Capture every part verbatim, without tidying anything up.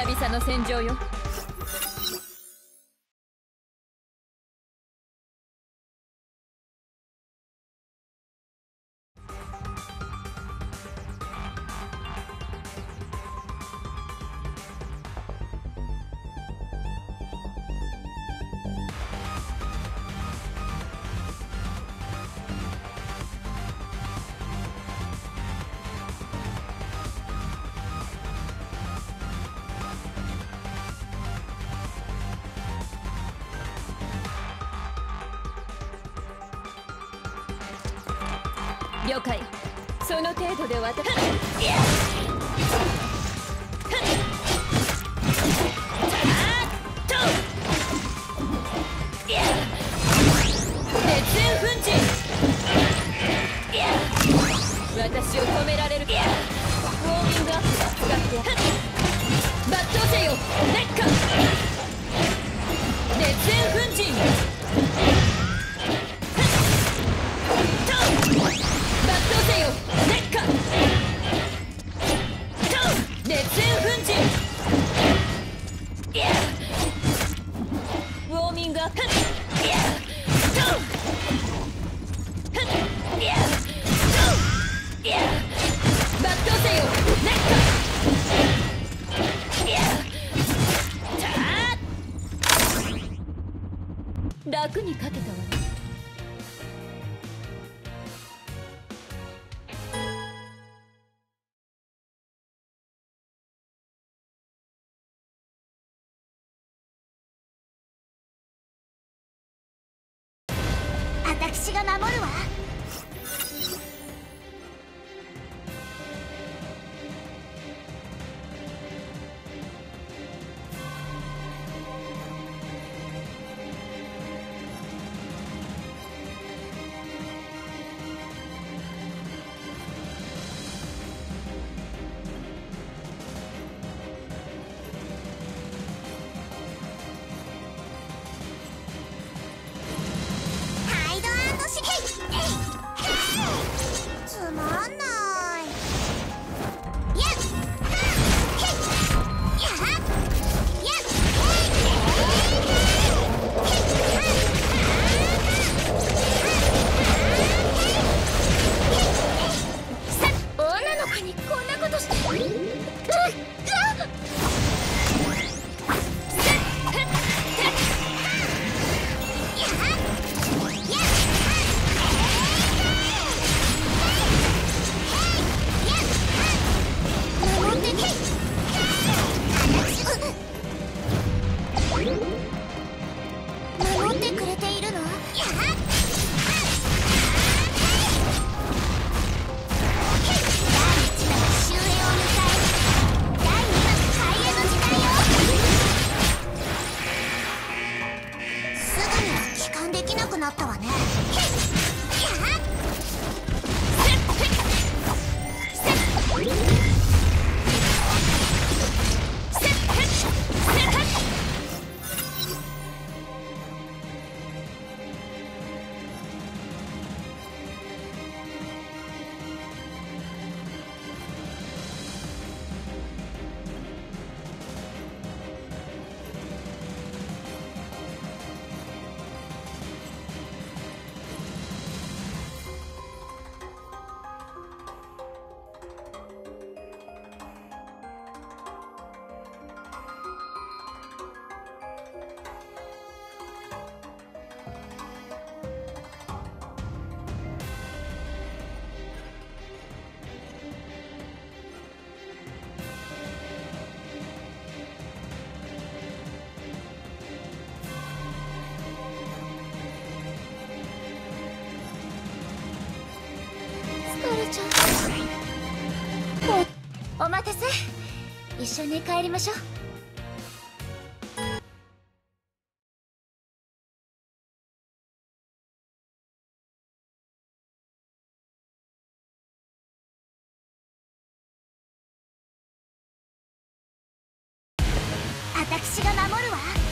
々の戦場よ。了解。その程度で私私を止められる。ウォーミングアップは使ってやる。抜刀せよ烈火烈焰粉塵。抜刀せよ烈火烈焰粉塵。ウォーミングアップ。抜刀せよ烈火。楽に勝てたわね。 私が守るわ。つまんない。女の子にこんなことして守ってくれているの？なったわね。お待たせ。一緒に帰りましょう。私が守るわ。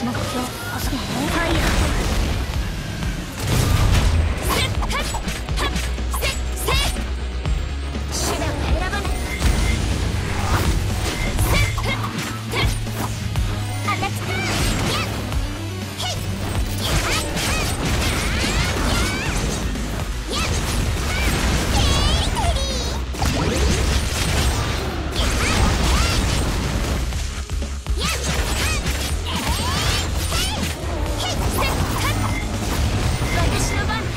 目標細くファイヤー。手段を選ばない。アタックターン。ヘイ私の番ね。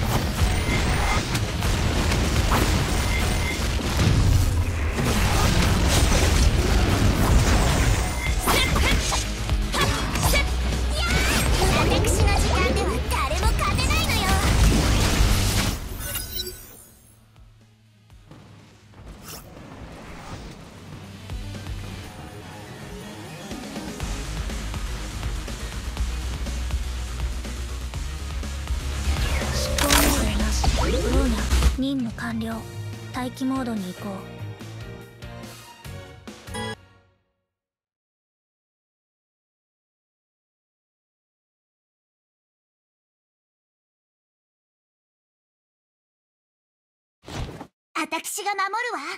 私の時間では誰も勝てないのよ。執行命令なし。ローニャ任務完了。待機モードに移行。私が守るわ。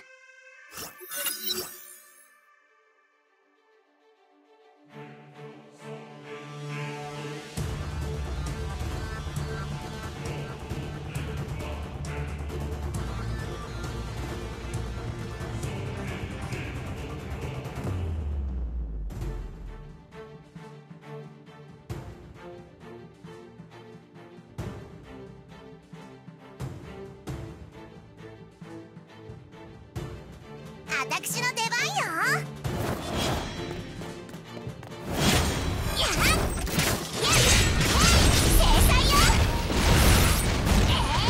私の出番よ。やっやっ制裁よ。え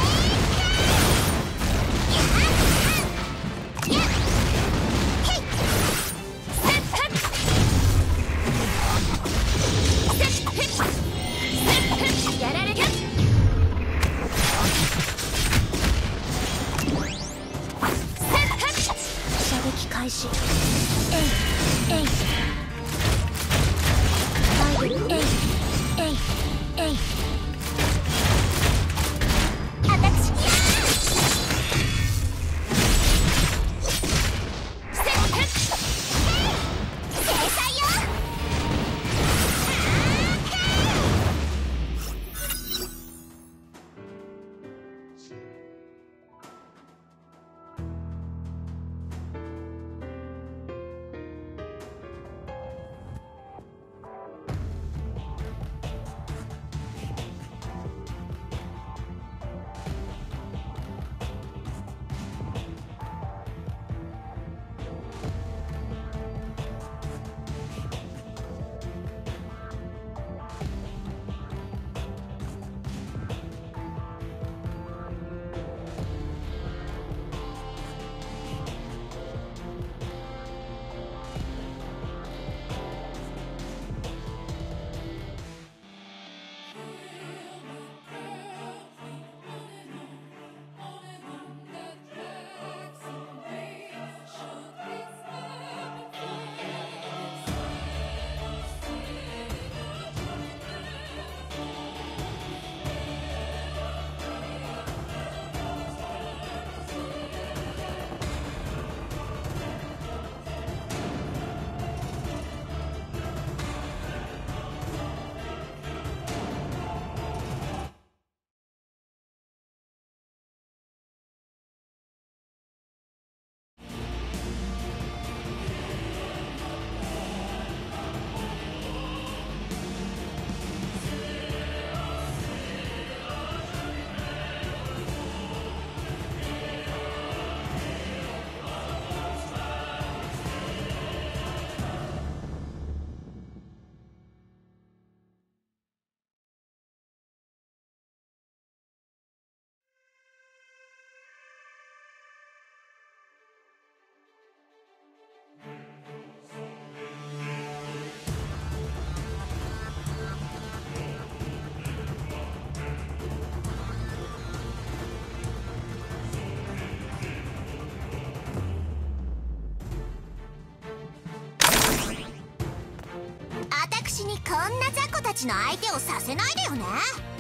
ーやっやっへいせっへっせっへっせっへっやられる。射撃開始。えいにこんな雑魚たちの相手をさせないでよね。